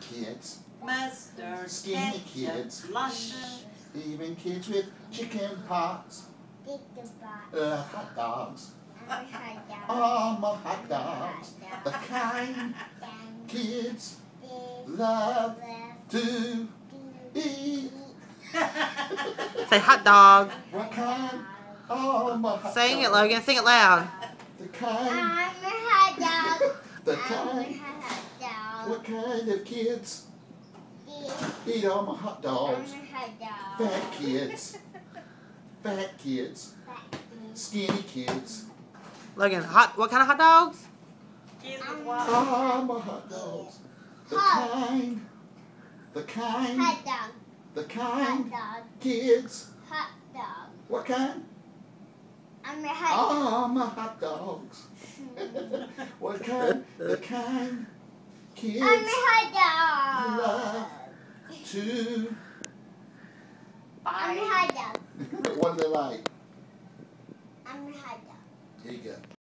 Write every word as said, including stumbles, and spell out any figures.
kids, Mustard, skinny ketchup, kids, luscious. even kids with chicken pox, uh, hot dogs. Oh, my hot dogs, the kind kids love to eat. Say hot dog. What kind? Oh, my hot Sing it, dog. Logan. Sing it loud. The kind. I'm a hot dog. The I'm a kind. hot dog. What kind of kids eat all my hot dogs? I'm a hot dog. Fat kids. Fat kids. Skinny kids. Logan, hot. What kind of hot dogs? Kids with water. Oh, my hot dogs. The Hot. kind. The kind. Hot dog. The Hot kind. dog. Kids. Hot dog. What kind? I'm a hot dog. Oh, my hot dogs. What kind? The kind kids I'm a hot dog. love to. I'm a Bye. hot dog. What do they like? I'm a hot dog. Here you go.